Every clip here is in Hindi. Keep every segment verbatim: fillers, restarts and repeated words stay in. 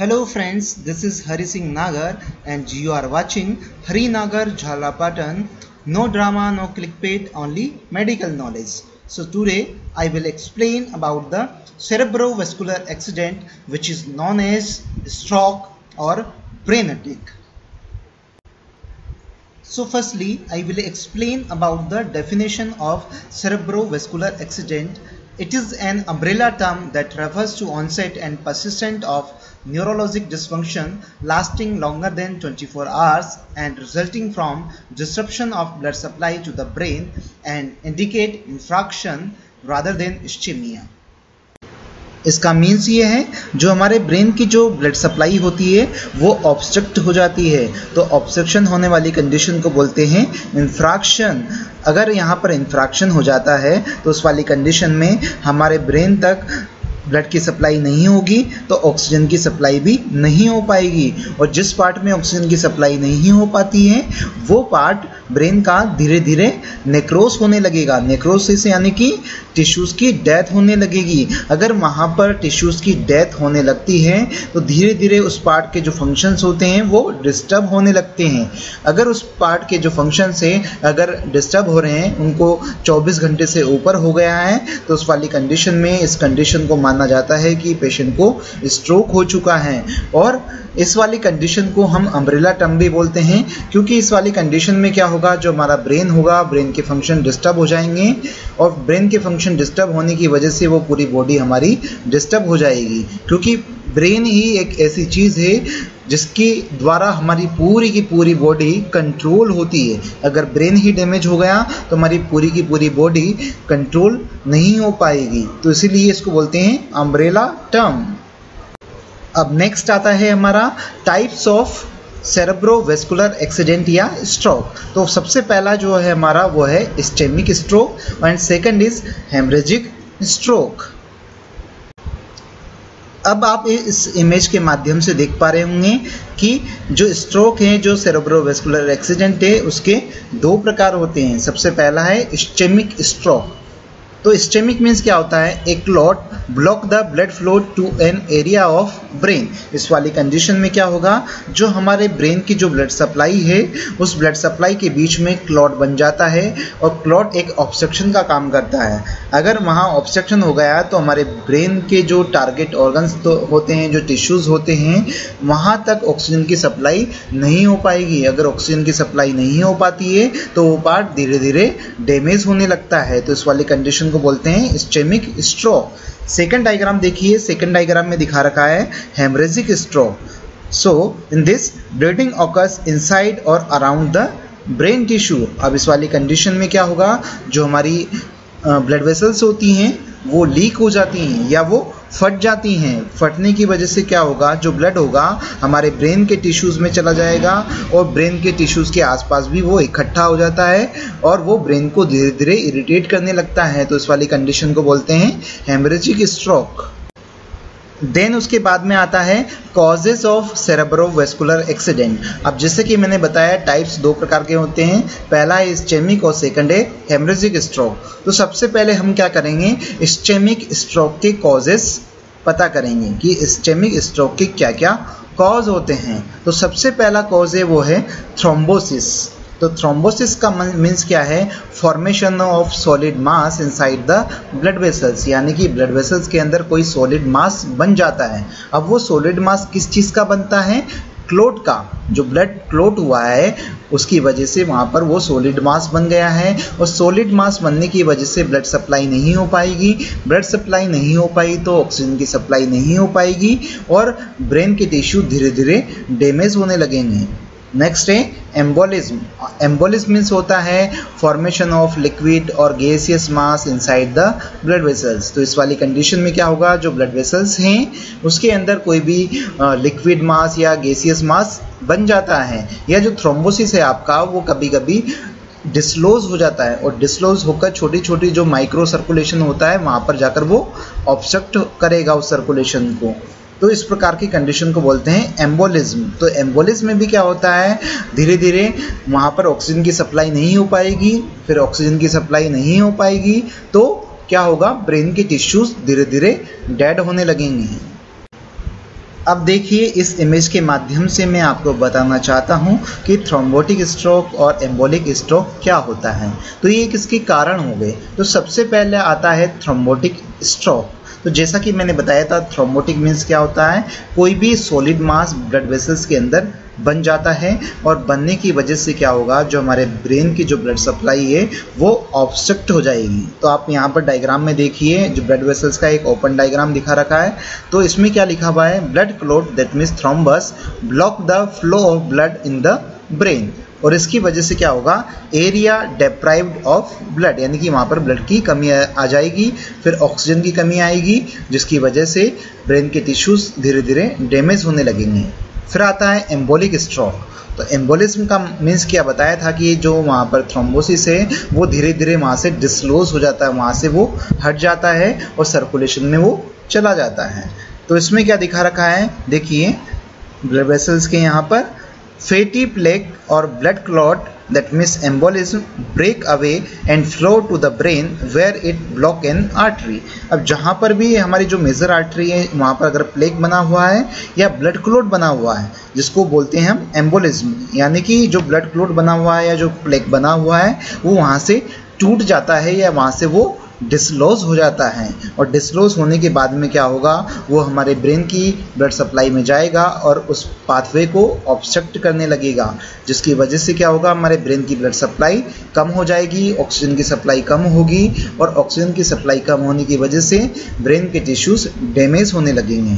Hello friends, this is Hari Singh Nagar and you are watching Hari Nagar Jhala Patan. No drama, no clickbait, only medical knowledge. So today I will explain about the cerebrovascular accident which is known as stroke or brain attack. So firstly I will explain about the definition of cerebrovascular accident. It is an umbrella term that refers to onset and persistent of neurologic dysfunction lasting longer than twenty-four hours and resulting from disruption of blood supply to the brain and indicate infarction rather than ischemia. इसका मीन्स ये है जो हमारे ब्रेन की जो ब्लड सप्लाई होती है वो ऑब्स्ट्रक्ट हो जाती है, तो ऑब्स्ट्रक्शन होने वाली कंडीशन को बोलते हैं इंफ्रैक्शन. अगर यहाँ पर इंफ्रैक्शन हो जाता है तो उस वाली कंडीशन में हमारे ब्रेन तक ब्लड की सप्लाई नहीं होगी तो ऑक्सीजन की सप्लाई भी नहीं हो पाएगी, और जिस पार्ट में ऑक्सीजन की सप्लाई नहीं हो पाती है वो पार्ट ब्रेन का धीरे धीरे नेक्रोस होने लगेगा. नेक्रोसिस यानी कि टिश्यूज़ की डेथ होने लगेगी. अगर वहाँ पर टिश्यूज़ की डेथ होने लगती है तो धीरे धीरे उस पार्ट के जो फंक्शंस होते हैं वो डिस्टर्ब होने लगते हैं. अगर उस पार्ट के जो फंक्शंस हैं अगर डिस्टर्ब हो रहे हैं, उनको चौबीस घंटे से ऊपर हो गया है, तो उस वाली कंडीशन में इस कंडीशन को माना जाता है कि पेशेंट को स्ट्रोक हो चुका है. और इस वाली कंडीशन को हम अम्ब्रेला टर्म भी बोलते हैं, क्योंकि इस वाली कंडीशन में क्या होगा, जो हमारा ब्रेन होगा, ब्रेन के फंक्शन डिस्टर्ब हो जाएंगे, और ब्रेन के फंक्शन डिस्टर्ब होने की वजह से वो पूरी बॉडी हमारी डिस्टर्ब हो जाएगी. क्योंकि ब्रेन ही एक ऐसी चीज़ है जिसके द्वारा हमारी पूरी की पूरी बॉडी कंट्रोल होती है. अगर ब्रेन ही डैमेज हो गया तो हमारी पूरी की पूरी बॉडी कंट्रोल नहीं हो पाएगी, तो इसीलिए इसको बोलते हैं अम्ब्रेला टर्म. अब नेक्स्ट आता है हमारा टाइप्स ऑफ सेरेब्रोवेस्कुलर एक्सीडेंट या स्ट्रोक. तो सबसे पहला जो है हमारा वो है ischaemic stroke and second is hemorrhagic stroke. अब आप इस इमेज के माध्यम से देख पा रहे होंगे कि जो स्ट्रोक है, जो सेरेब्रोवेस्कुलर एक्सीडेंट है, उसके दो प्रकार होते हैं. सबसे पहला है इस्चेमिक स्ट्रोक. तो इस्चेमिक मीन्स क्या होता है, एक clot block the blood flow to an area of brain. इस वाली कंडीशन में क्या होगा, जो हमारे ब्रेन की जो ब्लड सप्लाई है उस ब्लड सप्लाई के बीच में क्लॉट बन जाता है, और क्लॉट एक ऑब्स्ट्रक्शन का काम करता है. अगर वहाँ ऑब्स्ट्रक्शन हो गया तो हमारे ब्रेन के जो टारगेट ऑर्गन्स तो होते हैं, जो टिश्यूज़ होते हैं, वहाँ तक ऑक्सीजन की सप्लाई नहीं हो पाएगी. अगर ऑक्सीजन की सप्लाई नहीं हो पाती है तो वो पार्ट धीरे धीरे डैमेज होने लगता है. तो इस वाली कंडीशन को बोलते हैं इस्चेमिक स्ट्रोक. सेकंड डायग्राम देखिए, सेकंड डायग्राम में दिखा रखा है haemorrhagic stroke. So in this bleeding occurs inside और अराउंड द ब्रेन टिश्यू. अब इस वाली कंडीशन में क्या होगा, जो हमारी ब्लड वेसल्स होती हैं वो लीक हो जाती हैं या वो फट जाती हैं. फटने की वजह से क्या होगा, जो ब्लड होगा हमारे ब्रेन के टिश्यूज़ में चला जाएगा और ब्रेन के टिश्यूज़ के आसपास भी वो इकट्ठा हो जाता है और वो ब्रेन को धीरे धीरे इरिटेट करने लगता है. तो इस वाली कंडीशन को बोलते हैं हेमरेजिक स्ट्रोक. देन उसके बाद में आता है कॉजेज ऑफ सेरेब्रोवेस्कुलर एक्सीडेंट. अब जैसे कि मैंने बताया टाइप्स दो प्रकार के होते हैं, पहला है इस्चेमिक और सेकंड है हेमरेजिक स्ट्रोक. तो सबसे पहले हम क्या करेंगे, इस्चेमिक स्ट्रोक के कॉजेज पता करेंगे कि इस्चेमिक स्ट्रोक के क्या क्या कॉज होते हैं. तो सबसे पहला कॉज है वो है थ्रोम्बोसिस. तो थ्रोम्बोसिस का मीन्स क्या है, formation of solid mass inside the blood vessels, यानी कि ब्लड वेसल्स के अंदर कोई सॉलिड मास बन जाता है. अब वो सॉलिड मास किस चीज़ का बनता है, क्लोट का. जो ब्लड क्लोट हुआ है उसकी वजह से वहाँ पर वो सॉलिड मास बन गया है, और सॉलिड मास बनने की वजह से ब्लड सप्लाई नहीं हो पाएगी. ब्लड सप्लाई नहीं हो पाई तो ऑक्सीजन की सप्लाई नहीं हो पाएगी और ब्रेन के टिश्यू धीरे धीरे डैमेज होने लगेंगे. नेक्स्ट है एम्बोलिज्म. एम्बोलिज्म मीन्स होता है फॉर्मेशन ऑफ लिक्विड और gaseous mass inside the blood vessels. तो इस वाली कंडीशन में क्या होगा, जो ब्लड वेसल्स हैं उसके अंदर कोई भी लिक्विड मास या गैसियस मास बन जाता है, या जो थ्रोम्बोसिस है आपका वो कभी कभी डिस्लोज हो जाता है, और डिस्लोज होकर छोटी छोटी जो माइक्रो सर्कुलेशन होता है वहाँ पर जाकर वो ऑब्स्ट्रक्ट करेगा उस सर्कुलेशन को. तो इस प्रकार की कंडीशन को बोलते हैं एम्बोलिज्म. तो एम्बोलिज्म में भी क्या होता है, धीरे धीरे वहाँ पर ऑक्सीजन की सप्लाई नहीं हो पाएगी, फिर ऑक्सीजन की सप्लाई नहीं हो पाएगी तो क्या होगा, ब्रेन के टिश्यूज़ धीरे धीरे डेड होने लगेंगे. अब देखिए इस इमेज के माध्यम से मैं आपको बताना चाहता हूं कि थ्रोम्बोटिक स्ट्रोक और एम्बोलिक स्ट्रोक क्या होता है। तो ये किसके कारण हो गए। तो सबसे पहले आता है थ्रोम्बोटिक स्ट्रोक। तो जैसा कि मैंने बताया था, थ्रोम्बोटिक मीन्स क्या होता है, कोई भी सॉलिड मास ब्लड वेसल्स के अंदर बन जाता है और बनने की वजह से क्या होगा, जो हमारे ब्रेन की जो ब्लड सप्लाई है वो ऑब्स्ट्रक्ट हो जाएगी। तो आप यहाँ पर डायग्राम में देखिए, जो ब्लड वेसल्स का एक ओपन डायग्राम दिखा रखा है। तो इसमें क्या लिखा हुआ है, blood clot that means thrombus block the flow of blood in the brain. और इसकी वजह से क्या होगा, एरिया डेप्राइव्ड ऑफ ब्लड, यानी कि वहाँ पर ब्लड की कमी आ जाएगी, फिर ऑक्सीजन की कमी आएगी, जिसकी वजह से ब्रेन के टिश्यूज धीरे धीरे डैमेज होने लगेंगे। फिर आता है एम्बोलिक स्ट्रोक। तो एम्बोलिज्म का मीन्स क्या बताया था कि जो वहाँ पर थ्रोम्बोसिस है वो धीरे धीरे वहाँ से डिस्लोज हो जाता है, वहाँ से वो हट जाता है और सर्कुलेशन में वो चला जाता है। तो इसमें क्या दिखा रखा है, देखिए ब्लड वेसल्स के यहाँ पर फैटी प्लेक और blood clot that means embolism break away and flow to the brain where it block an artery। अब जहाँ पर भी हमारी जो मेजर आर्टरी है वहाँ पर अगर प्लेक बना हुआ है या ब्लड क्लॉट बना हुआ है, जिसको बोलते हैं हम एम्बोलिज्म, यानी कि जो ब्लड क्लॉट बना हुआ है या जो प्लेक बना हुआ है वो वहाँ से टूट जाता है या वहाँ से वो डिसलॉज हो जाता है। और डिसलॉज होने के बाद में क्या होगा, वो हमारे ब्रेन की ब्लड सप्लाई में जाएगा और उस पाथवे को ऑब्स्ट्रक्ट करने लगेगा, जिसकी वजह से क्या होगा, हमारे ब्रेन की ब्लड सप्लाई कम हो जाएगी, ऑक्सीजन की सप्लाई कम होगी और ऑक्सीजन की सप्लाई कम होने की वजह से ब्रेन के टिश्यूज डैमेज होने लगेंगे।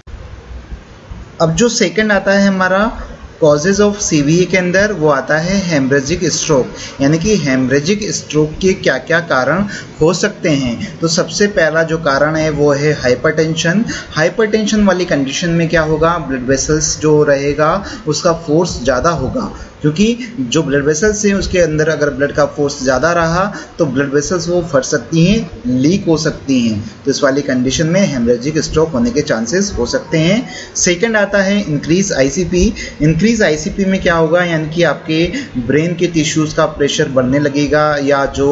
अब जो सेकंड आता है हमारा कॉजेज ऑफ सीवीए के अंदर, वो आता है हेमरेजिक स्ट्रोक, यानी कि हेमरेजिक स्ट्रोक के क्या क्या कारण हो सकते हैं। तो सबसे पहला जो कारण है वो है हाइपरटेंशन। हाइपरटेंशन वाली कंडीशन में क्या होगा, ब्लड वेसल्स जो रहेगा उसका फोर्स ज़्यादा होगा, क्योंकि जो ब्लड वेसल्स हैं उसके अंदर अगर ब्लड का फोर्स ज़्यादा रहा तो ब्लड वेसल्स वो फट सकती हैं, लीक हो सकती हैं। तो इस वाली कंडीशन में हेमरेजिक स्ट्रोक होने के चांसेस हो सकते हैं। सेकंड आता है इंक्रीज आईसीपी। इंक्रीज आईसीपी में क्या होगा, यानी कि आपके ब्रेन के टिश्यूज़ का प्रेशर बढ़ने लगेगा या जो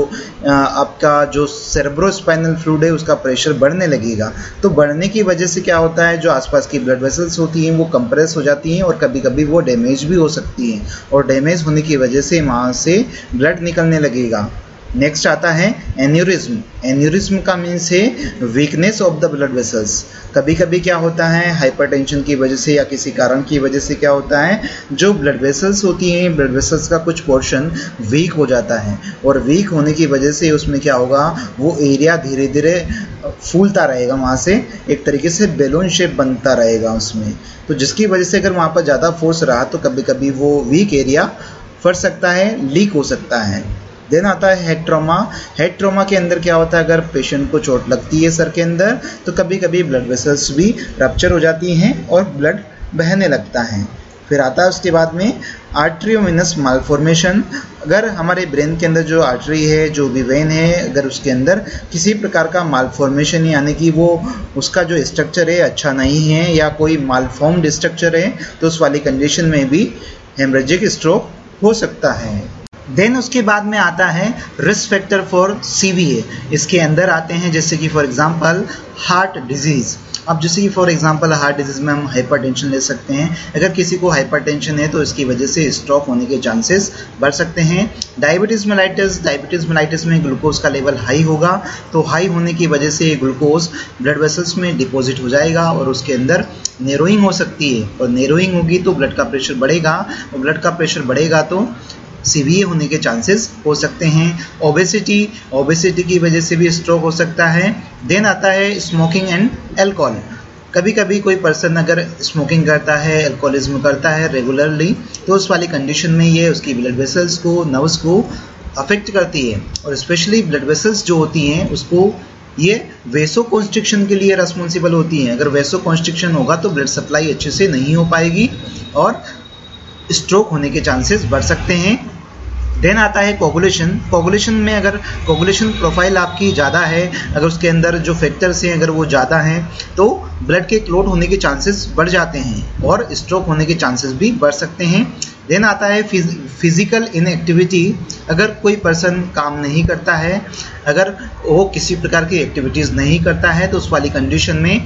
आपका जो सेरेब्रोस्पाइनल फ्लूइड है उसका प्रेशर बढ़ने लगेगा। तो बढ़ने की वजह से क्या होता है, जो आसपास की ब्लड वेसल्स होती हैं वो कंप्रेस हो जाती हैं और कभी कभी वो डैमेज भी हो सकती हैं और डैमेज होने की वजह से वहाँ से ब्लड निकलने लगेगा। नेक्स्ट आता है एन्यूरिज्म। एन्यूरिज्म का मीन्स है weakness of the blood vessels. कभी कभी क्या होता है, हाइपरटेंशन की वजह से या किसी कारण की वजह से क्या होता है, जो ब्लड वेसल्स होती हैं, ब्लड वेसल्स का कुछ पोर्शन वीक हो जाता है और वीक होने की वजह से उसमें क्या होगा, वो एरिया धीरे धीरे फूलता रहेगा, वहाँ से एक तरीके से बैलून शेप बनता रहेगा उसमें। तो जिसकी वजह से अगर वहाँ पर ज़्यादा फोर्स रहा तो कभी कभी वो वीक एरिया फट सकता है, लीक हो सकता है। देन आता है हेड ट्रॉमा। हेड ट्रॉमा के अंदर क्या होता है, अगर पेशेंट को चोट लगती है सर के अंदर तो कभी कभी ब्लड वेसल्स भी रप्चर हो जाती हैं और ब्लड बहने लगता है। फिर आता है उसके बाद में आर्टरीवेनस मालफॉर्मेशन। अगर हमारे ब्रेन के अंदर जो आर्टरी है, जो भी वेन है, अगर उसके अंदर किसी प्रकार का मालफॉर्मेशन यानी कि वो उसका जो स्ट्रक्चर है अच्छा नहीं है या कोई मालफॉर्म्ड स्ट्रक्चर है तो उस वाली कंडीशन में भी हेमरेजिक स्ट्रोक हो सकता है। देन उसके बाद में आता है रिस्क फैक्टर फॉर सीवीए। इसके अंदर आते हैं जैसे कि फॉर एग्जांपल हार्ट डिजीज़। अब जैसे कि फॉर एग्जांपल हार्ट डिजीज़ में हम हाइपरटेंशन ले सकते हैं। अगर किसी को हाइपरटेंशन है तो इसकी वजह से स्ट्रोक होने के चांसेस बढ़ सकते हैं। Diabetes mellitus. डायबिटीज़ मेलाइटिस में ग्लूकोज का लेवल हाई होगा, तो हाई होने की वजह से ग्लूकोज ब्लड वेसल्स में डिपॉजिट हो जाएगा और उसके अंदर नेरोइंग हो सकती है और नेरोइंग होगी तो ब्लड का प्रेशर बढ़ेगा और ब्लड का प्रेशर बढ़ेगा तो सीवीए होने के चांसेस हो सकते हैं। ओबेसिटी। ओबेसिटी की वजह से भी स्ट्रोक हो सकता है। देन आता है स्मोकिंग एंड अल्कोहल। कभी कभी कोई पर्सन अगर स्मोकिंग करता है, अल्कोहलिज्म करता है रेगुलरली, तो उस वाली कंडीशन में ये उसकी ब्लड वेसल्स को, नर्व्स को अफेक्ट करती है और स्पेशली ब्लड वेसल्स जो होती हैं उसको ये वेसो कॉन्स्ट्रिक्शन के लिए रेस्पॉन्सिबल होती हैं। अगर वेसो कॉन्स्ट्रिक्शन होगा तो ब्लड सप्लाई अच्छे से नहीं हो पाएगी और स्ट्रोक होने के चांसेस बढ़ सकते हैं। देन आता है कोगुलेशन। कोगुलेशन में अगर कोगुलेशन प्रोफाइल आपकी ज़्यादा है, अगर उसके अंदर जो फैक्टर्स हैं अगर वो ज़्यादा हैं तो ब्लड के क्लॉट होने के चांसेस बढ़ जाते हैं और स्ट्रोक होने के चांसेस भी बढ़ सकते हैं। देन आता है फिजिकल इनएक्टिविटी। अगर कोई पर्सन काम नहीं करता है, अगर वो किसी प्रकार की एक्टिविटीज़ नहीं करता है तो उस वाली कंडीशन में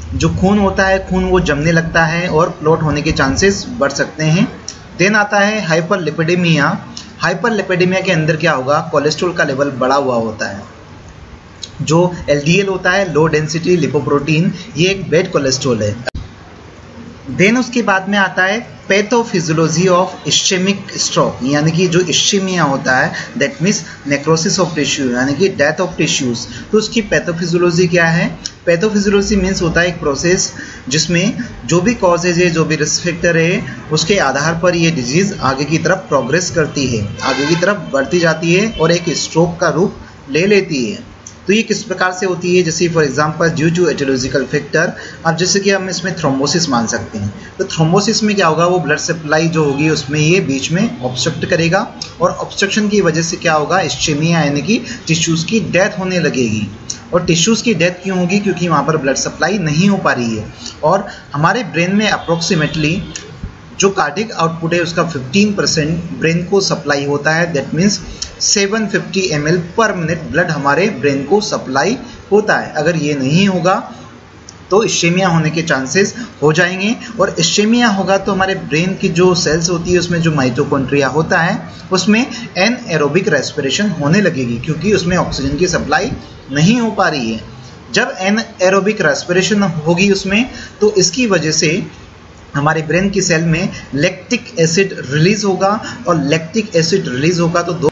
जो खून होता है खून वो जमने लगता है और क्लॉट होने के चांसेस बढ़ सकते हैं। देन आता है हाइपरलिपिडेमिया। हाइपरलिपिडेमिया के अंदर क्या होगा, कोलेस्ट्रॉल का लेवल बढ़ा हुआ होता है। जो एलडीएल होता है, लो डेंसिटी लिपोप्रोटीन, ये एक बैड कोलेस्ट्रॉल है। देन उसके बाद में आता है पैथोफिजियोलॉजी ऑफ इश्चेमिक स्ट्रोक, यानी कि जो इश्चेमिया होता है that means necrosis of tissue, यानी कि डेथ ऑफ टिश्यूज। तो उसकी पैथोफिजियोलॉजी क्या है? पैथोफिजियोलॉजी मीन्स होता है एक प्रोसेस जिसमें जो भी कॉजेज है, जो भी रिस्क फैक्टर है, उसके आधार पर ये डिजीज आगे की तरफ प्रोग्रेस करती है, आगे की तरफ बढ़ती जाती है और एक स्ट्रोक का रूप ले लेती है। तो ये किस प्रकार से होती है? जैसे for example due to aetiological factor. अब जैसे कि हम इसमें थ्रोम्बोसिस मान सकते हैं। तो थ्रोम्बोसिस में क्या होगा, वो ब्लड सप्लाई जो होगी उसमें ये बीच में ऑब्स्ट्रक्ट करेगा और ऑब्स्ट्रक्शन की वजह से क्या होगा, इश्चेमिया यानी कि टिश्यूज़ की डेथ होने लगेगी। और टिश्यूज़ की डेथ क्यों होगी? क्योंकि वहाँ पर ब्लड सप्लाई नहीं हो पा रही है। और हमारे ब्रेन में अप्रोक्सीमेटली जो कार्डिक आउटपुट है उसका फिफ्टीन परसेंट ब्रेन को सप्लाई होता है। That means seven fifty M L per minute blood हमारे ब्रेन को सप्लाई होता है। अगर ये नहीं होगा तो इश्चेमिया होने के चांसेस हो जाएंगे। और इश्चेमिया होगा तो हमारे ब्रेन की जो सेल्स होती है उसमें जो माइटोकॉन्ड्रिया होता है उसमें एन एरोबिक रेस्पिरेशन होने लगेगी, क्योंकि उसमें ऑक्सीजन की सप्लाई नहीं हो पा रही है। जब एन एरोबिक रेस्पिरेशन होगी उसमें, तो इसकी वजह से हमारे ब्रेन की सेल में लैक्टिक एसिड रिलीज होगा, और लैक्टिक एसिड रिलीज होगा तो दो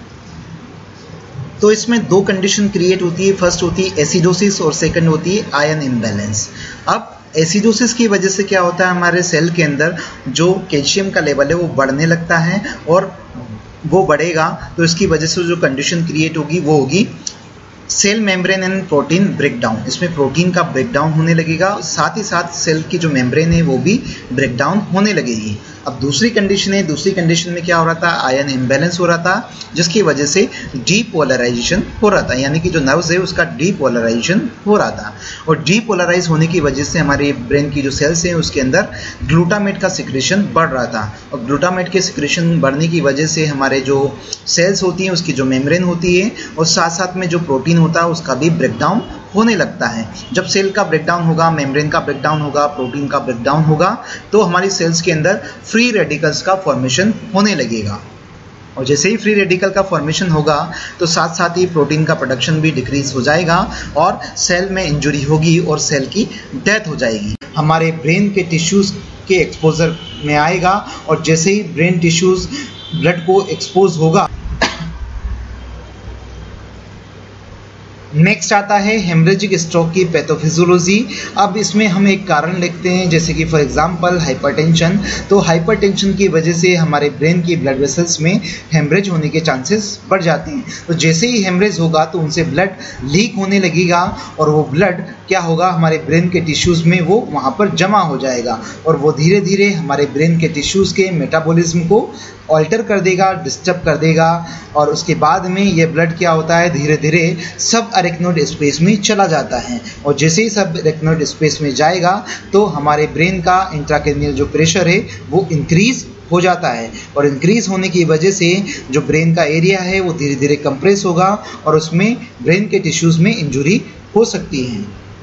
तो इसमें दो कंडीशन क्रिएट होती है। फर्स्ट होती है एसिडोसिस और सेकंड होती है आयन इम्बैलेंस। अब एसिडोसिस की वजह से क्या होता है, हमारे सेल के अंदर जो कैल्शियम का लेवल है वो बढ़ने लगता है, और वो बढ़ेगा तो इसकी वजह से जो कंडीशन क्रिएट होगी वो होगी cell membrane and protein breakdown. इसमें प्रोटीन का ब्रेकडाउन होने लगेगा, साथ ही साथ सेल की जो मेम्ब्रेन है वो भी ब्रेकडाउन होने लगेगी। अब दूसरी कंडीशन है, दूसरी कंडीशन में क्या हो रहा था, आयन इम्बैलेंस हो रहा था, जिसकी वजह से डीपोलराइजेशन हो रहा था, यानी कि जो नर्व्स है उसका डीपोलराइजेशन हो रहा था। और डीपोलराइज होने की वजह से हमारे ब्रेन की जो सेल्स हैं उसके अंदर ग्लूटामेट का सिक्रेशन बढ़ रहा था, और ग्लूटामेट के सिक्रेशन बढ़ने की वजह से हमारे जो सेल्स होती हैं उसकी जो मेम्ब्रेन होती है और साथ साथ में जो प्रोटीन होता है उसका भी ब्रेकडाउन होने लगता है। जब सेल का ब्रेकडाउन होगा, मेम्ब्रेन का ब्रेकडाउन होगा, प्रोटीन का ब्रेकडाउन होगा, तो हमारी सेल्स के अंदर फ्री रेडिकल्स का फॉर्मेशन होने लगेगा। और जैसे ही फ्री रेडिकल का फॉर्मेशन होगा तो साथ साथ ही प्रोटीन का प्रोडक्शन भी डिक्रीज हो जाएगा और सेल में इंजुरी होगी और सेल की डेथ हो जाएगी। हमारे ब्रेन के टिश्यूज़ के एक्सपोजर में आएगा, और जैसे ही ब्रेन टिश्यूज़ ब्लड को एक्सपोज होगा, नेक्स्ट आता है हेमरेजिक स्ट्रोक की पैथोफिजियोलॉजी। अब इसमें हम एक कारण लिखते हैं, जैसे कि फॉर एग्जांपल हाइपरटेंशन। तो हाइपरटेंशन की वजह से हमारे ब्रेन की ब्लड वेसल्स में हेमरेज होने के चांसेस बढ़ जाती हैं। तो जैसे ही हेमरेज होगा तो उनसे ब्लड लीक होने लगेगा, और वो ब्लड क्या होगा, हमारे ब्रेन के टिश्यूज़ में वो वहाँ पर जमा हो जाएगा, और वो धीरे धीरे हमारे ब्रेन के टिश्यूज़ के मेटाबॉलिज्म को ऑल्टर कर देगा, डिस्टर्ब कर देगा, और उसके बाद में ये ब्लड क्या होता है, धीरे धीरे सब अरेक्नोइड स्पेस में चला जाता है। और जैसे ही सब अरेक्नोइड स्पेस में जाएगा तो हमारे ब्रेन का इंट्राक्रैनियल जो प्रेशर है वो इंक्रीज हो जाता है, और इंक्रीज होने की वजह से जो ब्रेन का एरिया है वो धीरे धीरे कंप्रेस होगा, और उसमें ब्रेन के टिश्यूज़ में इंजुरी हो सकती है।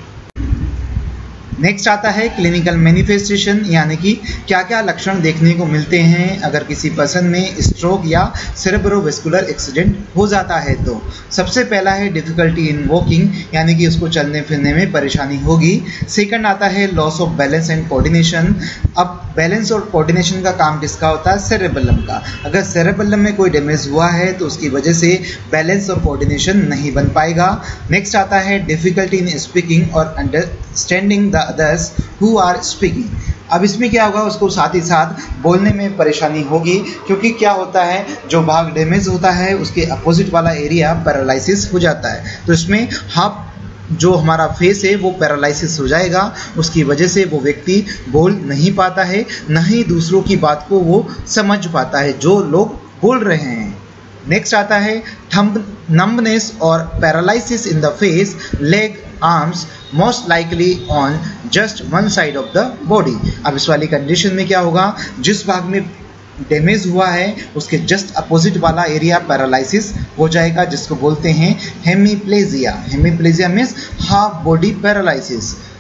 नेक्स्ट आता है क्लिनिकल मैनिफेस्टेशन, यानी कि क्या क्या लक्षण देखने को मिलते हैं अगर किसी पर्सन में स्ट्रोक या सेरेब्रोवेस्कुलर एक्सीडेंट हो जाता है। तो सबसे पहला है डिफिकल्टी इन वॉकिंग, यानी कि उसको चलने फिरने में परेशानी होगी। सेकंड आता है loss of balance and coordination. अब बैलेंस और कोऑर्डिनेशन का काम किसका होता है, सेरेबेलम का। अगर सेरेबेलम में कोई डैमेज हुआ है तो उसकी वजह से बैलेंस और कोऑर्डिनेशन नहीं बन पाएगा। नेक्स्ट आता है डिफिकल्टी इन स्पीकिंग और understanding the others who are speaking. अब इसमें क्या होगा, उसको साथ ही साथ बोलने में परेशानी होगी, क्योंकि क्या होता है, जो भाग डैमेज होता है उसके अपोजिट वाला एरिया पैरालिसिस हो जाता है। तो इसमें हाफ जो हमारा फेस है वो पैरालिसिस हो जाएगा, उसकी वजह से वो व्यक्ति बोल नहीं पाता है, न ही दूसरों की बात को वो समझ पाता है जो लोग बोल रहे हैं। नेक्स्ट आता है थंब नंबनेस और paralysis in the face, leg, arms, most likely on just one side of the body. अब इस वाली कंडीशन में क्या होगा, जिस भाग में डैमेज हुआ है उसके जस्ट अपोजिट वाला एरिया पैरालिसिस हो जाएगा, जिसको बोलते हैं hemiplegia. Hemiplegia means half body paralysis.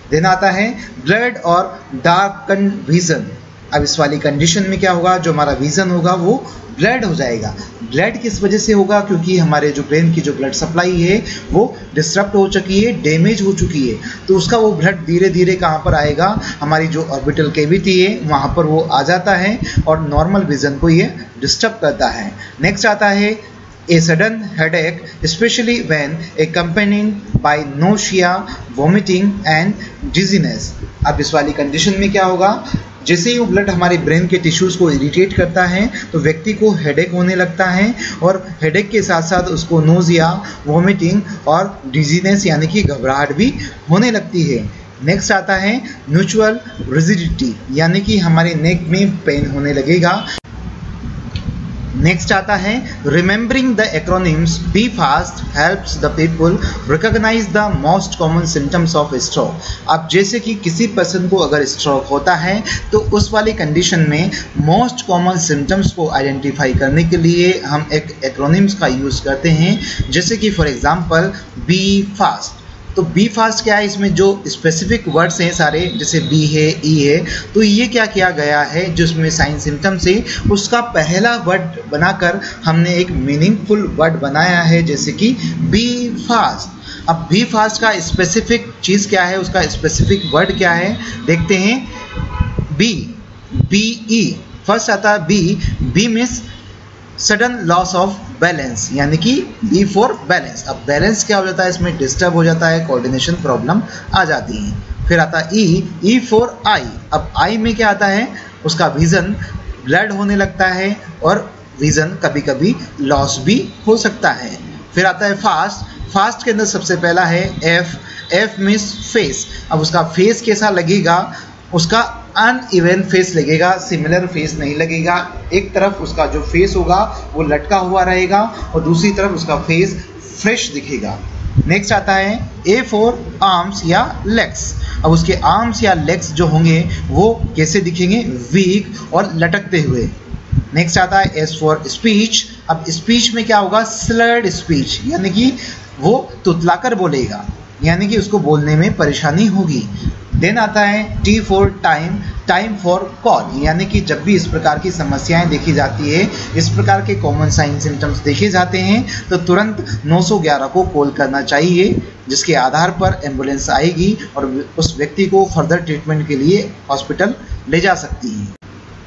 Then आता है ब्लड और डार्कन विजन। अब इस वाली कंडीशन में क्या होगा, जो हमारा विजन होगा वो ब्लड हो जाएगा। ब्लड किस वजह से होगा, क्योंकि हमारे जो ब्रेन की जो ब्लड सप्लाई है वो डिस्टर्ब हो चुकी है, डैमेज हो चुकी है, तो उसका वो ब्लड धीरे धीरे कहाँ पर आएगा, हमारी जो ऑर्बिटल कैविटी है वहाँ पर वो आ जाता है और नॉर्मल विजन को ये डिस्टर्ब करता है। नेक्स्ट आता है a sudden headache, especially when accompanied by nausea, vomiting and dizziness। अब इस वाली कंडीशन में क्या होगा, जैसे ही वो ब्लड हमारे ब्रेन के टिश्यूज़ को इरिटेट करता है तो व्यक्ति को हेडेक होने लगता है और हेडेक के साथ साथ उसको नोजिया, वॉमिटिंग और डिजीनेस यानी कि घबराहट भी होने लगती है। नेक्स्ट आता है म्यूचुअल रिजिडिटी, यानी कि हमारे नेक में पेन होने लगेगा। नेक्स्ट आता है remembering the acronyms BE FAST helps the people recognise the most common symptoms of stroke. अब जैसे कि किसी पर्सन को अगर स्ट्रोक होता है तो उस वाली कंडीशन में मोस्ट कॉमन सिम्टम्स को आइडेंटिफाई करने के लिए हम एक एक्रोनिम्स का यूज़ करते हैं, जैसे कि फॉर एग्जांपल बी फास्ट। तो बी फास्ट क्या है, इसमें जो स्पेसिफिक वर्ड्स हैं सारे, जैसे बी है, ई है, तो ये क्या किया गया है, जो इसमें साइन सिम्टम्स है उसका पहला वर्ड बनाकर हमने एक मीनिंगफुल वर्ड बनाया है, जैसे कि बी फास्ट। अब बी फास्ट का स्पेसिफिक चीज़ क्या है, उसका स्पेसिफिक वर्ड क्या है, देखते हैं। बी, बी ई, फर्स्ट आता है B. B means sudden loss of balance, यानी कि बी फॉर बैलेंस। अब बैलेंस क्या हो जाता है, इसमें डिस्टर्ब हो जाता है, कोऑर्डिनेशन प्रॉब्लम आ जाती है। फिर आता है ई, ई फॉर आई। अब आई में क्या आता है, उसका विजन ब्लड होने लगता है और विजन कभी कभी लॉस भी हो सकता है। फिर आता है फास्ट। फास्ट के अंदर सबसे पहला है एफ। F means face. अब उसका फेस कैसा लगेगा, उसका अनइवन फेस लगेगा, सिमिलर फेस नहीं लगेगा। एक तरफ उसका जो फेस होगा वो लटका हुआ रहेगा और दूसरी तरफ उसका फेस फ्रेश दिखेगा। नेक्स्ट आता है ए फॉर आर्म्स या लेग्स। अब उसके आर्म्स या लेग्स जो होंगे वो कैसे दिखेंगे, वीक और लटकते हुए। नेक्स्ट आता है एस फॉर स्पीच। अब स्पीच में क्या होगा, स्लर्ड स्पीच, यानी कि वो तुतलाकर बोलेगा, यानी कि उसको बोलने में परेशानी होगी। देन आता है T for time. Time for call, यानी कि जब भी इस प्रकार की समस्याएं देखी जाती है, इस प्रकार के कॉमन साइन सिम्टम्स देखे जाते हैं, तो तुरंत नौ सौ ग्यारह को कॉल करना चाहिए, जिसके आधार पर एम्बुलेंस आएगी और उस व्यक्ति को फर्दर ट्रीटमेंट के लिए हॉस्पिटल ले जा सकती है।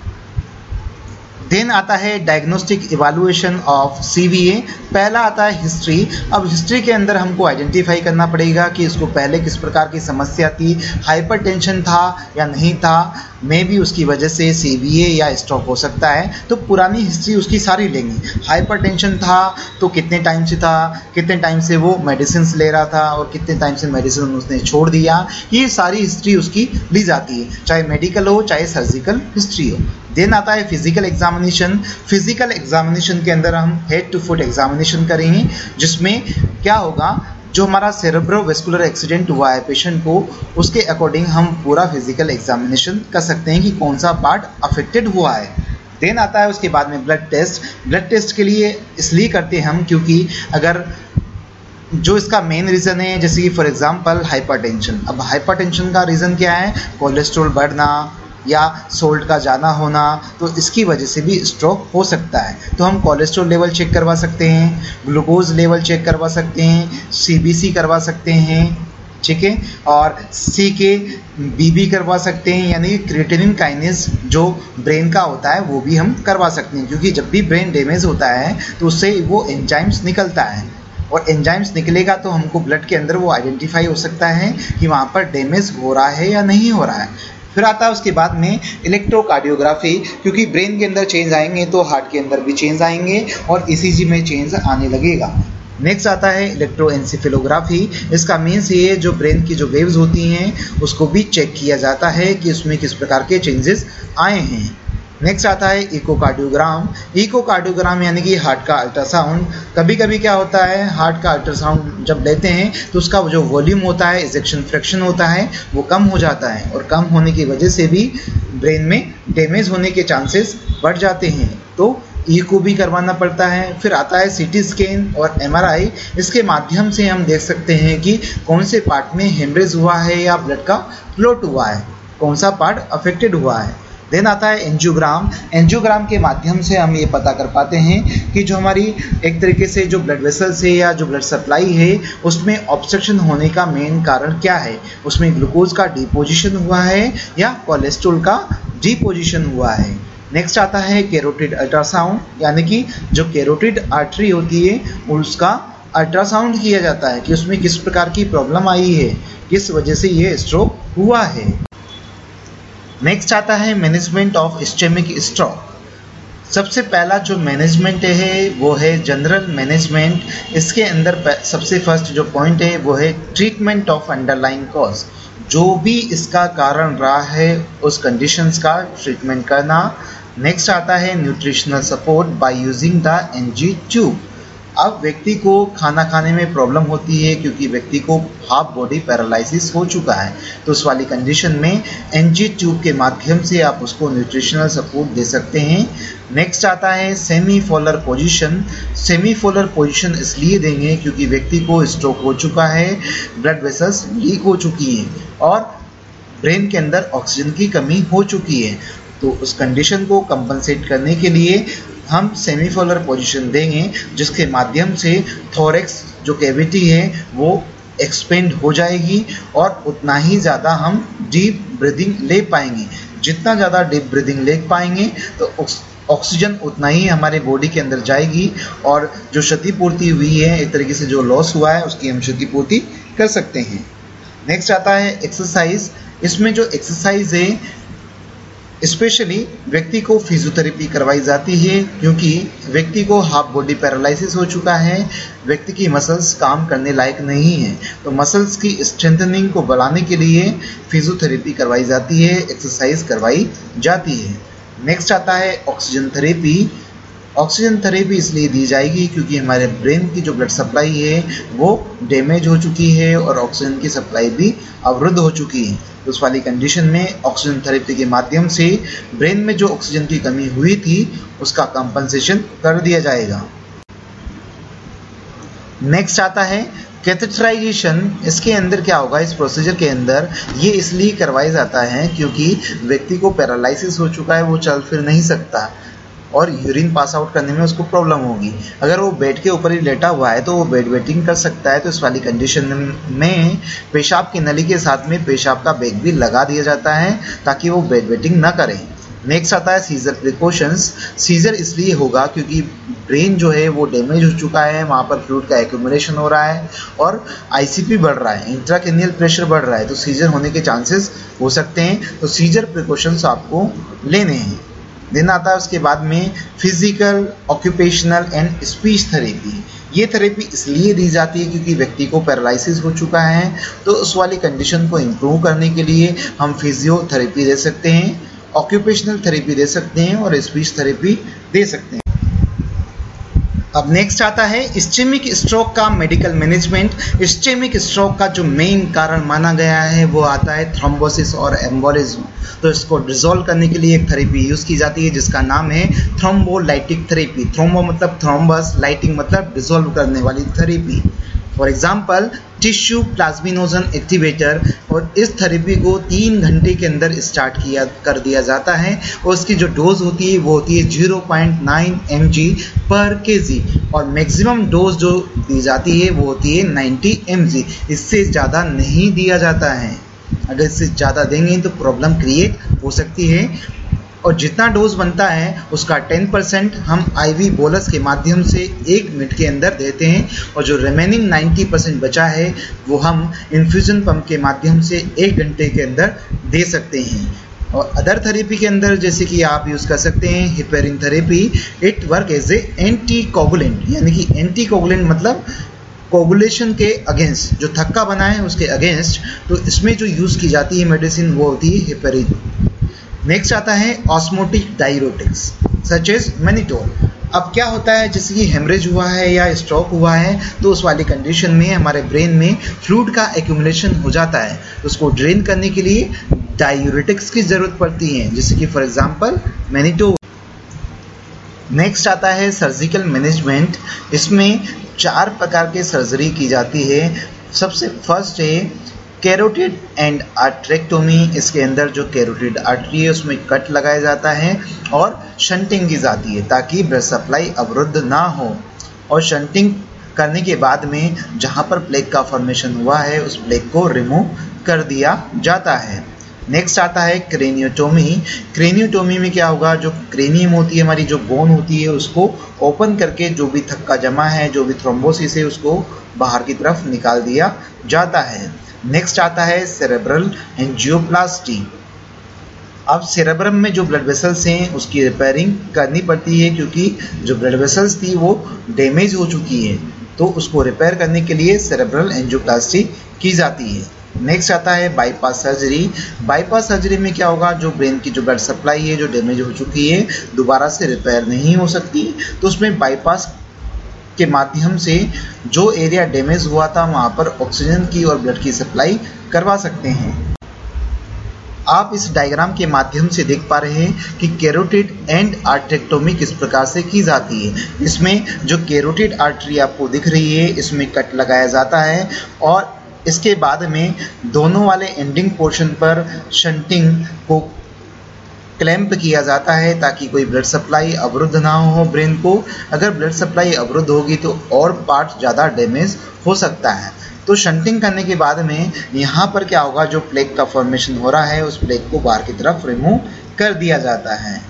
देन आता है diagnostic evaluation of C V A. पहला आता है हिस्ट्री। अब हिस्ट्री के अंदर हमको आइडेंटिफाई करना पड़ेगा कि इसको पहले किस प्रकार की समस्या थी, हाइपरटेंशन था या नहीं था, मे भी उसकी वजह से सी वी ए या स्ट्रोक हो सकता है। तो पुरानी हिस्ट्री उसकी सारी लेंगे। हाइपरटेंशन था तो कितने टाइम से था, कितने टाइम से वो मेडिसिन ले रहा था और कितने टाइम से मेडिसिन उसने छोड़ दिया, ये सारी हिस्ट्री उसकी ली जाती है, चाहे मेडिकल हो चाहे सर्जिकल हिस्ट्री हो। देन आता है फिजिकल एग्जामिनेशन। फिजिकल एग्जामिनेशन के अंदर हम हेड टू फुट एग्जामिनेशन करेंगे, जिसमें क्या होगा, जो हमारा सेरेब्रोवेस्कुलर एक्सीडेंट हुआ है पेशेंट को, उसके अकॉर्डिंग हम पूरा फिजिकल एग्जामिनेशन कर सकते हैं कि कौन सा पार्ट अफेक्टेड हुआ है। देन आता है उसके बाद में ब्लड टेस्ट। ब्लड टेस्ट के लिए इसलिए करते हैं हम क्योंकि अगर जो इसका मेन रीज़न है, जैसे कि फॉर एग्जांपल हाइपरटेंशन। अब हाइपरटेंशन का रीज़न क्या है, कोलेस्ट्रॉल बढ़ना या सोल्ट का जाना होना, तो इसकी वजह से भी स्ट्रोक हो सकता है। तो हम कोलेस्ट्रॉल लेवल चेक करवा सकते हैं, ग्लूकोज लेवल चेक करवा सकते हैं, सी बी सी करवा सकते हैं, ठीक है, और सी के बी बी करवा सकते हैं, यानी क्रिएटिनिन काइनेज जो ब्रेन का होता है वो भी हम करवा सकते हैं, क्योंकि जब भी ब्रेन डैमेज होता है तो उससे वो एंजाइम्स निकलता है और एंजाइम्स निकलेगा तो हमको ब्लड के अंदर वो आइडेंटिफाई हो सकता है कि वहाँ पर डैमेज हो रहा है या नहीं हो रहा है। फिर आता है उसके बाद में इलेक्ट्रोकार्डियोग्राफी, क्योंकि ब्रेन के अंदर चेंज आएंगे तो हार्ट के अंदर भी चेंज आएंगे और ई सी जी में चेंज आने लगेगा। नेक्स्ट आता है इलेक्ट्रोएन्सेफेलोग्राफी। इसका मीन्स ये जो ब्रेन की जो वेव्स होती हैं उसको भी चेक किया जाता है कि उसमें किस प्रकार के चेंजेस आए हैं। नेक्स्ट आता है इकोकार्डियोग्राम। इकोकार्डियोग्राम यानी कि हार्ट का अल्ट्रासाउंड। कभी कभी क्या होता है, हार्ट का अल्ट्रासाउंड जब लेते हैं तो उसका जो वॉल्यूम होता है, इजेक्शन फ्रैक्शन होता है, वो कम हो जाता है और कम होने की वजह से भी ब्रेन में डैमेज होने के चांसेस बढ़ जाते हैं। तो ईको भी करवाना पड़ता है। फिर आता है सीटी स्कैन और एमआरआई। इसके माध्यम से हम देख सकते हैं कि कौन से पार्ट में हेमरेज हुआ है या ब्लड का क्लॉट हुआ है, कौन सा पार्ट अफेक्टेड हुआ है। देन आता है एंजियोग्राम। एंजियोग्राम के माध्यम से हम ये पता कर पाते हैं कि जो हमारी एक तरीके से जो ब्लड वेसल्स है या जो ब्लड सप्लाई है उसमें ऑब्स्ट्रक्शन होने का मेन कारण क्या है, उसमें ग्लूकोज का डिपोजिशन हुआ है या कोलेस्ट्रॉल का डिपोजिशन हुआ है। नेक्स्ट आता है कैरोटिड अल्ट्रासाउंड, यानी कि जो कैरोटिड आर्टरी होती है उसका अल्ट्रासाउंड किया जाता है कि उसमें किस प्रकार की प्रॉब्लम आई है, किस वजह से ये स्ट्रोक हुआ है। नेक्स्ट आता है मैनेजमेंट ऑफ इस्चेमिक स्ट्रोक। सबसे पहला जो मैनेजमेंट है वो है जनरल मैनेजमेंट। इसके अंदर सबसे फर्स्ट जो पॉइंट है वो है ट्रीटमेंट ऑफ अंडरलाइन कॉज। जो भी इसका कारण रहा है उस कंडीशंस का ट्रीटमेंट करना। नेक्स्ट आता है nutritional support by using the NG tube. अब व्यक्ति को खाना खाने में प्रॉब्लम होती है क्योंकि व्यक्ति को हाफ बॉडी पैरालिसिस हो चुका है, तो उस वाली कंडीशन में एनजी ट्यूब के माध्यम से आप उसको न्यूट्रिशनल सपोर्ट दे सकते हैं। नेक्स्ट आता है semi Fowler position. Semi Fowler position इसलिए देंगे क्योंकि व्यक्ति को स्ट्रोक हो चुका है, ब्लड वेसल्स लीक हो चुकी हैं और ब्रेन के अंदर ऑक्सीजन की कमी हो चुकी है। तो उस कंडीशन को कंपनसेट करने के लिए हम सेमीफोलर पोजीशन देंगे, जिसके माध्यम से थोरेक्स जो कैविटी है वो एक्सपेंड हो जाएगी और उतना ही ज़्यादा हम डीप ब्रीदिंग ले पाएंगे। जितना ज़्यादा डीप ब्रीदिंग ले पाएंगे तो ऑक्सीजन उतना ही हमारे बॉडी के अंदर जाएगी और जो क्षतिपूर्ति हुई है, एक तरीके से जो लॉस हुआ है, उसकी हम क्षतिपूर्ति कर सकते हैं। नेक्स्ट आता है एक्सरसाइज। इसमें जो एक्सरसाइज है स्पेशली व्यक्ति को फिजियोथेरेपी करवाई जाती है क्योंकि व्यक्ति को हाफ बॉडी पैरालिसिस हो चुका है, व्यक्ति की मसल्स काम करने लायक नहीं है, तो मसल्स की स्ट्रेंथनिंग को बढ़ाने के लिए फिजियोथेरेपी करवाई जाती है, एक्सरसाइज करवाई जाती है। नेक्स्ट आता है ऑक्सीजन थेरेपी। ऑक्सीजन थेरेपी इसलिए दी जाएगी क्योंकि हमारे ब्रेन की जो ब्लड सप्लाई है वो डैमेज हो चुकी है और ऑक्सीजन की सप्लाई भी अवरुद्ध हो चुकी है। तो उस वाली कंडीशन में ऑक्सीजन थेरेपी के माध्यम से ब्रेन में जो ऑक्सीजन की कमी हुई थी उसका कंपनसेशन कर दिया जाएगा। नेक्स्ट आता है कैथेटराइजेशन। इसके अंदर क्या होगा, इस प्रोसीजर के अंदर ये इसलिए करवाया जाता है क्योंकि व्यक्ति को पैरालिसिस हो चुका है, वो चल फिर नहीं सकता और यूरिन पास आउट करने में उसको प्रॉब्लम होगी। अगर वो बेड के ऊपर ही लेटा हुआ है तो वो बेड वेटिंग कर सकता है, तो इस वाली कंडीशन में पेशाब की नली के साथ में पेशाब का बैग भी लगा दिया जाता है ताकि वो बेड वेटिंग ना करे। नेक्स्ट आता है सीजर प्रिकॉशंस। सीजर इसलिए होगा क्योंकि ब्रेन जो है वो डैमेज हो चुका है, वहाँ पर फ्लूइड का एक्यूमुलेशन हो रहा है और आईसीपी बढ़ रहा है, इंट्राक्रेनियल प्रेशर बढ़ रहा है, तो सीजर होने के चांसेस हो सकते हैं। तो सीजर प्रिकॉशंस आपको लेने हैं। देन आता है उसके बाद में physical, occupational and speech therapy. ये थेरेपी इसलिए दी जाती है क्योंकि व्यक्ति को पैरालिसिस हो चुका है, तो उस वाली कंडीशन को इम्प्रूव करने के लिए हम फिजियोथेरेपी दे सकते हैं, ऑक्यूपेशनल थेरेपी दे सकते हैं और स्पीच थेरेपी दे सकते हैं। अब नेक्स्ट आता है इस्चेमिक स्ट्रोक का मेडिकल मैनेजमेंट। इस्चेमिक स्ट्रोक का जो मेन कारण माना गया है वो आता है थ्रोम्बोसिस और एम्बोलिज्म। तो इसको रिजॉल्व करने के लिए एक थेरेपी यूज़ की जाती है जिसका नाम है थ्रोम्बोलाइटिक थेरेपी। थ्रोम्बो मतलब थ्रोम्बस, लाइटिंग मतलब डिसॉल्व करने वाली therapy. For example tissue plasminogen activator. और इस थेरेपी को तीन घंटे के अंदर स्टार्ट किया कर दिया जाता है और उसकी जो डोज होती है वो होती है zero point nine M G per K जी और मैक्सिमम डोज जो दी जाती है वो होती है नाइन्टी एम जी। इससे ज़्यादा नहीं दिया जाता है, अगर इससे ज़्यादा देंगे तो प्रॉब्लम क्रिएट हो सकती है। और जितना डोज बनता है उसका टेन परसेंट हम आईवी बोलस के माध्यम से एक मिनट के अंदर देते हैं और जो रिमेनिंग नाइन्टी परसेंट बचा है वो हम इन्फ्यूजन पंप के माध्यम से एक घंटे के अंदर दे सकते हैं। और अदर थेरेपी के अंदर जैसे कि आप यूज़ कर सकते हैं heparin therapy. It work as a anti coagulant, यानी कि एंटी कोगुलेंट मतलब कोगुलेशन के अगेंस्ट, जो थक्का बना है उसके अगेंस्ट। तो इसमें जो यूज़ की जाती है मेडिसिन वो होती है हेपेरिन। नेक्स्ट आता है osmotic diuretics such as mannitol. अब क्या होता है, जैसे कि हेमरेज हुआ है या स्ट्रोक हुआ है तो उस वाली कंडीशन में हमारे ब्रेन में फ्लूइड का एक्यूमुलेशन हो जाता है, तो उसको ड्रेन करने के लिए डाययूरेटिक्स की ज़रूरत पड़ती है, जैसे कि फॉर एग्जांपल मैनिटोल। नेक्स्ट आता है सर्जिकल मैनेजमेंट। इसमें चार प्रकार के सर्जरी की जाती है। सबसे फर्स्ट है कैरोटिड एंड आर्टरेक्टोमी। इसके अंदर जो कैरोटिड आर्टरी है उसमें कट लगाया जाता है और शंटिंग की जाती है ताकि ब्लड सप्लाई अवरुद्ध ना हो। और शंटिंग करने के बाद में जहाँ पर प्लेग का फॉर्मेशन हुआ है उस प्लेग को रिमूव कर दिया जाता है। नेक्स्ट आता है क्रेनियोटोमी। क्रेनियोटोमी में क्या होगा, जो क्रेनियम होती है हमारी जो बोन होती है उसको ओपन करके जो भी थक्का जमा है, जो भी थ्रोम्बोसिस है उसको बाहर की तरफ निकाल दिया जाता है। नेक्स्ट आता है सेरेब्रल एंजियोप्लास्टी। अब सेरेब्रम में जो ब्लड वेसल्स हैं उसकी रिपेयरिंग करनी पड़ती है क्योंकि जो ब्लड वेसल्स थी वो डैमेज हो चुकी है, तो उसको रिपेयर करने के लिए सेरेब्रल एंजियोप्लास्टी की जाती है। नेक्स्ट आता है बाईपास सर्जरी। बाईपास सर्जरी में क्या होगा, जो ब्रेन की जो ब्लड सप्लाई है जो डैमेज हो चुकी है दोबारा से रिपेयर नहीं हो सकती, तो उसमें बाईपास के माध्यम से जो एरिया डैमेज हुआ था वहाँ पर ऑक्सीजन की और ब्लड की सप्लाई करवा सकते हैं। आप इस डायग्राम के माध्यम से देख पा रहे हैं कि कैरोटिड एंड आर्टरेक्टोमी किस प्रकार से की जाती है। इसमें जो कैरोटिड आर्टरी आपको दिख रही है इसमें कट लगाया जाता है और इसके बाद में दोनों वाले एंडिंग पोर्शन पर शंटिंग को क्लैंप किया जाता है ताकि कोई ब्लड सप्लाई अवरुद्ध ना हो ब्रेन को। अगर ब्लड सप्लाई अवरुद्ध होगी तो और पार्ट ज़्यादा डैमेज हो सकता है। तो शंटिंग करने के बाद में यहाँ पर क्या होगा, जो प्लेग का फॉर्मेशन हो रहा है उस प्लेग को बाहर की तरफ रिमूव कर दिया जाता है।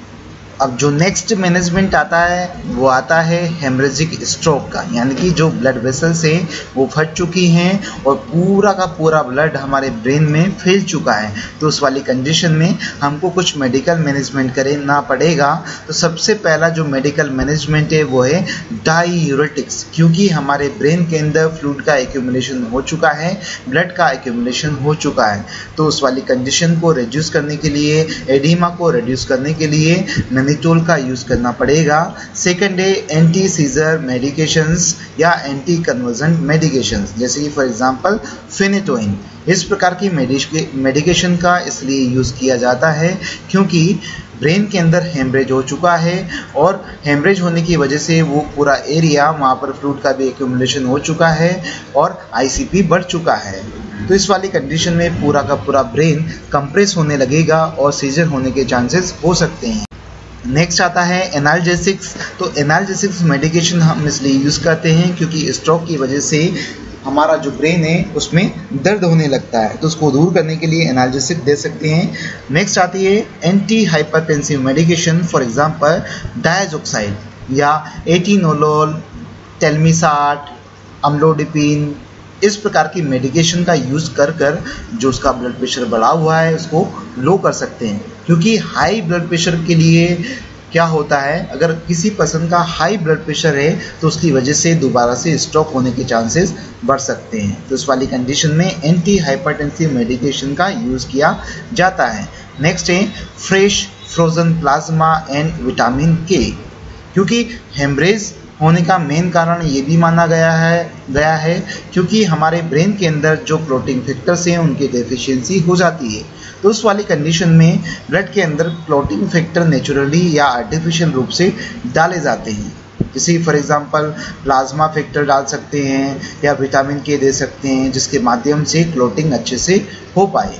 अब जो नेक्स्ट मैनेजमेंट आता है वो आता है हेमरेजिक स्ट्रोक का, यानी कि जो ब्लड वेसल्स हैं वो फट चुकी हैं और पूरा का पूरा ब्लड हमारे ब्रेन में फैल चुका है, तो उस वाली कंडीशन में हमको कुछ मेडिकल मैनेजमेंट करना पड़ेगा। तो सबसे पहला जो मेडिकल मैनेजमेंट है वो है डाईयूरेटिक्स, क्योंकि हमारे ब्रेन के अंदर फ्लूइड का एक्यूमुलेशन हो चुका है, ब्लड का एक्यूमुलेशन हो चुका है, तो उस वाली कंडीशन को रिड्यूस करने के लिए, एडिमा को रिड्यूस करने के लिए मैनिटोल का यूज़ करना पड़ेगा। सेकंड है एंटी सीजर मेडिकेशंस या एंटी कन्वर्जेंट मेडिकेशंस, जैसे कि फॉर एग्जांपल फेनेटोइन। इस प्रकार की मेडिकेशन का इसलिए यूज़ किया जाता है क्योंकि ब्रेन के अंदर हेमरेज हो चुका है और हेमरेज होने की वजह से वो पूरा एरिया वहाँ पर फ्लूइड का भी एक्यूमुलेशन हो चुका है और आईसीपी बढ़ चुका है। तो इस वाली कंडीशन में पूरा का पूरा ब्रेन कंप्रेस होने लगेगा और सीजर होने के चांसेस हो सकते हैं। नेक्स्ट आता है एनाल्जेसिक्स। तो एनाल्जेसिक्स मेडिकेशन हम इसलिए यूज़ करते हैं क्योंकि स्ट्रोक की वजह से हमारा जो ब्रेन है उसमें दर्द होने लगता है, तो उसको दूर करने के लिए एनाल्जेसिक दे सकते हैं। नेक्स्ट आती है anti hypertensive medication, for example diazoxide या एटिनोलोल, टेलमिसाट, अम्लोडिपिन, इस प्रकार की मेडिकेशन का यूज़ कर कर जो उसका ब्लड प्रेशर बढ़ा हुआ है उसको लो कर सकते हैं। क्योंकि हाई ब्लड प्रेशर के लिए क्या होता है, अगर किसी पर्सन का हाई ब्लड प्रेशर है तो उसकी वजह से दोबारा से स्ट्रोक होने के चांसेस बढ़ सकते हैं, तो इस वाली कंडीशन में एंटी हाइपरटेंसिव मेडिकेशन का यूज़ किया जाता है। नेक्स्ट है fresh frozen plasma and vitamin K, क्योंकि हेमरेज होने का मेन कारण ये भी माना गया है गया है क्योंकि हमारे ब्रेन के अंदर जो क्लॉटिंग फैक्टर्स हैं उनकी डेफिशिएंसी हो जाती है, तो उस वाली कंडीशन में ब्लड के अंदर क्लॉटिंग फैक्टर नेचुरली या आर्टिफिशियल रूप से डाले जाते हैं। जैसे फॉर एग्जांपल प्लाज्मा फैक्टर डाल सकते हैं या विटामिन के दे सकते हैं जिसके माध्यम से क्लॉटिंग अच्छे से हो पाए।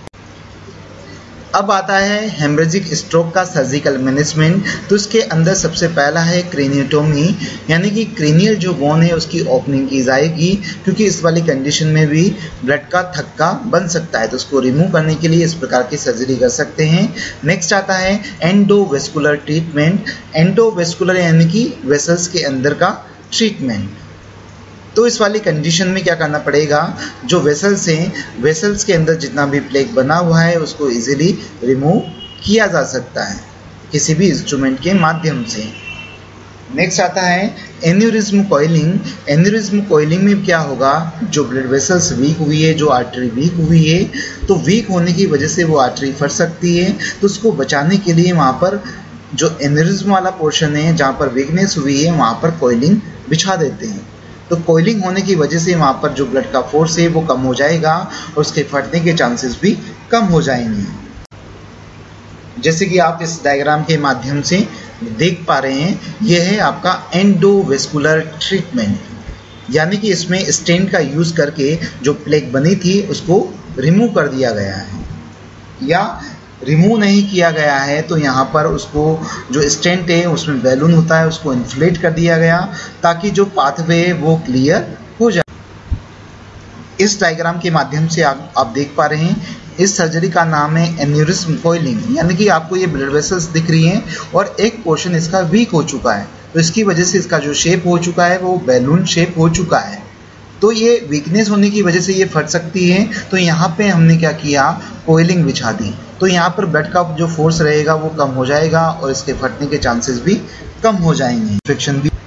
अब आता है हेमरेजिक स्ट्रोक का सर्जिकल मैनेजमेंट। तो इसके अंदर सबसे पहला है क्रेनियोटोमी, यानी कि क्रेनियल जो बोन है उसकी ओपनिंग की जाएगी क्योंकि इस वाली कंडीशन में भी ब्लड का थक्का बन सकता है, तो उसको रिमूव करने के लिए इस प्रकार की सर्जरी कर सकते हैं। नेक्स्ट आता है एंडोवेस्कुलर ट्रीटमेंट। एंडोवेस्कुलर यानी कि वेसल्स के अंदर का ट्रीटमेंट। तो इस वाली कंडीशन में क्या करना पड़ेगा, जो वेसल्स हैं वेसल्स के अंदर जितना भी प्लेग बना हुआ है उसको इजीली रिमूव किया जा सकता है किसी भी इंस्ट्रूमेंट के माध्यम से। नेक्स्ट आता है एन्यूरिज्म कॉइलिंग। एन्यूरिज्म कॉइलिंग में क्या होगा, जो ब्लड वेसल्स वीक हुई है, जो आर्टरी वीक हुई है, तो वीक होने की वजह से वो आर्टरी फट सकती है, तो उसको बचाने के लिए वहाँ पर जो एन्यूरिज्म वाला पोर्शन है जहाँ पर वीकनेस हुई है वहाँ पर कॉइलिंग बिछा देते हैं। तो कॉइलिंग होने की वजह से वहाँ पर जो ब्लड का फोर्स है वो कम हो जाएगा और उसके फटने के चांसेस भी कम हो जाएंगे, जैसे कि आप इस डायग्राम के माध्यम से देख पा रहे हैं, यह है आपका एंडोवेस्कुलर ट्रीटमेंट, यानी कि इसमें स्टेंट का यूज़ करके जो प्लेग बनी थी उसको रिमूव कर दिया गया है, या रिमूव नहीं किया गया है तो यहाँ पर उसको जो स्टेंट है उसमें बैलून होता है उसको इन्फ्लेट कर दिया गया ताकि जो पाथवे है वो क्लियर हो जाए। इस डायग्राम के माध्यम से आप, आप देख पा रहे हैं इस सर्जरी का नाम है एन्यूरिज्म कॉइलिंग, यानी कि आपको ये ब्लड वेसल्स दिख रही हैं और एक पोर्शन इसका वीक हो चुका है, तो इसकी वजह से इसका जो शेप हो चुका है वो बैलून शेप हो चुका है। तो ये वीकनेस होने की वजह से ये फट सकती है, तो यहाँ पे हमने क्या किया, कॉइलिंग बिछा दी, तो यहाँ पर ब्लड का जो फोर्स रहेगा वो कम हो जाएगा और इसके फटने के चांसेस भी कम हो जाएंगे, इन्फेक्शन भी।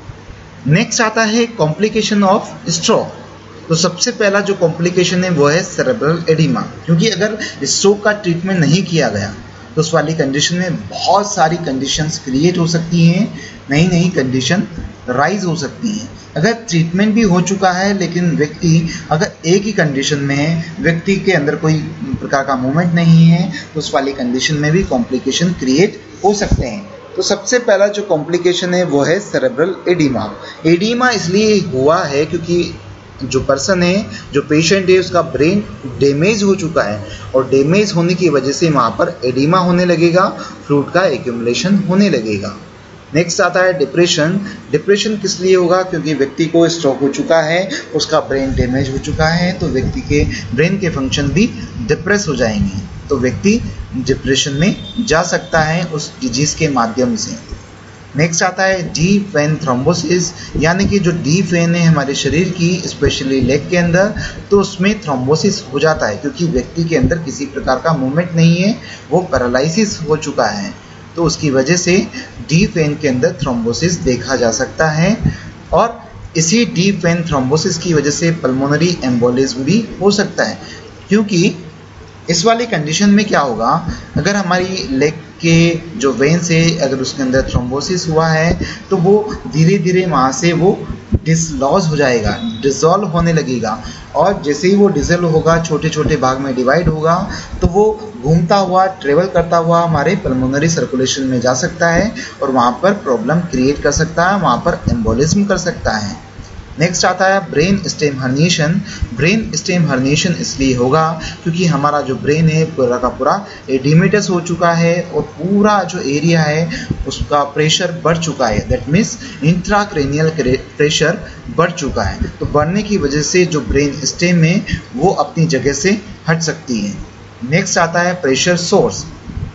नेक्स्ट आता है कॉम्प्लिकेशन ऑफ स्ट्रोक। तो सबसे पहला जो कॉम्प्लिकेशन है वो है सेरेब्रल एडिमा, क्योंकि अगर स्ट्रोक का ट्रीटमेंट नहीं किया गया तो उस वाली कंडीशन में बहुत सारी कंडीशंस क्रिएट हो सकती हैं, नई नई कंडीशन राइज हो सकती हैं। अगर ट्रीटमेंट भी हो चुका है लेकिन व्यक्ति अगर एक ही कंडीशन में है, व्यक्ति के अंदर कोई प्रकार का मूवमेंट नहीं है, तो उस वाली कंडीशन में भी कॉम्प्लिकेशन क्रिएट हो सकते हैं। तो सबसे पहला जो कॉम्प्लिकेशन है वो है सेरेब्रल एडिमा। एडिमा इसलिए हुआ है क्योंकि जो पर्सन है, जो पेशेंट है, उसका ब्रेन डैमेज हो चुका है और डैमेज होने की वजह से वहाँ पर एडिमा होने लगेगा, फ्लूइड का एक्यूमुलेशन होने लगेगा। नेक्स्ट आता है डिप्रेशन। डिप्रेशन किस लिए होगा, क्योंकि व्यक्ति को स्ट्रोक हो चुका है, उसका ब्रेन डैमेज हो चुका है, तो व्यक्ति के ब्रेन के फंक्शन भी डिप्रेस हो जाएंगे, तो व्यक्ति डिप्रेशन में जा सकता है उस डिजीज़ के माध्यम से। नेक्स्ट आता है डीप वेन थ्रोम्बोसिस, यानी कि जो डीप वेन है हमारे शरीर की, स्पेशली लेग के अंदर, तो उसमें थ्रोम्बोसिस हो जाता है क्योंकि व्यक्ति के अंदर किसी प्रकार का मूवमेंट नहीं है, वो पैरालिसिस हो चुका है, तो उसकी वजह से डीप वेन के अंदर थ्रोम्बोसिस देखा जा सकता है। और इसी डीप वेन थ्रोम्बोसिस की वजह से पल्मोनरी एम्बोलिज्म भी हो सकता है, क्योंकि इस वाली कंडीशन में क्या होगा, अगर हमारी लेग के जो वेन्स है अगर उसके अंदर थ्रोम्बोसिस हुआ है तो वो धीरे धीरे वहाँ से वो डिसलॉज हो जाएगा, डिसॉल्व होने लगेगा, और जैसे ही वो डिसॉल्व होगा, छोटे छोटे भाग में डिवाइड होगा, तो वो घूमता हुआ, ट्रेवल करता हुआ हमारे पल्मोनरी सर्कुलेशन में जा सकता है और वहाँ पर प्रॉब्लम क्रिएट कर सकता है, वहाँ पर एम्बोलिज्म कर सकता है। नेक्स्ट आता है brain stem herniation. Brain stem herniation इसलिए होगा क्योंकि हमारा जो ब्रेन है पूरा का पूरा एडिमेटस हो चुका है और पूरा जो एरिया है उसका प्रेशर बढ़ चुका है, दैट मीन्स इंट्राक्रेनियल प्रेशर बढ़ चुका है, तो बढ़ने की वजह से जो ब्रेन स्टेम है वो अपनी जगह से हट सकती है। नेक्स्ट आता है प्रेशर सोर्स।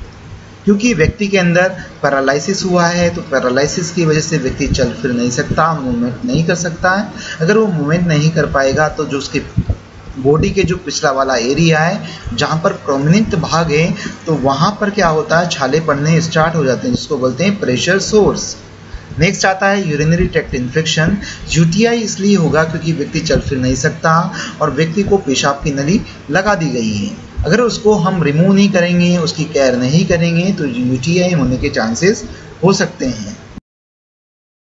क्योंकि व्यक्ति के अंदर पैरालिसिस हुआ है तो पैरालिसिस की वजह से व्यक्ति चल फिर नहीं सकता, मूवमेंट नहीं कर सकता है। अगर वो मूवमेंट नहीं कर पाएगा तो जो उसके बॉडी के जो पिछला वाला एरिया है जहाँ पर प्रोमिनेंट भाग है तो वहाँ पर क्या होता है, छाले पड़ने स्टार्ट हो जाते हैं, जिसको बोलते हैं प्रेशर सोर्स। नेक्स्ट आता है यूरिनरी ट्रैक्ट इन्फेक्शन। यूटीआई इसलिए होगा क्योंकि व्यक्ति चल फिर नहीं सकता और व्यक्ति को पेशाब की नली लगा दी गई है, अगर उसको हम रिमूव नहीं करेंगे, उसकी केयर नहीं करेंगे तो यूटीआई होने के चांसेस हो सकते हैं।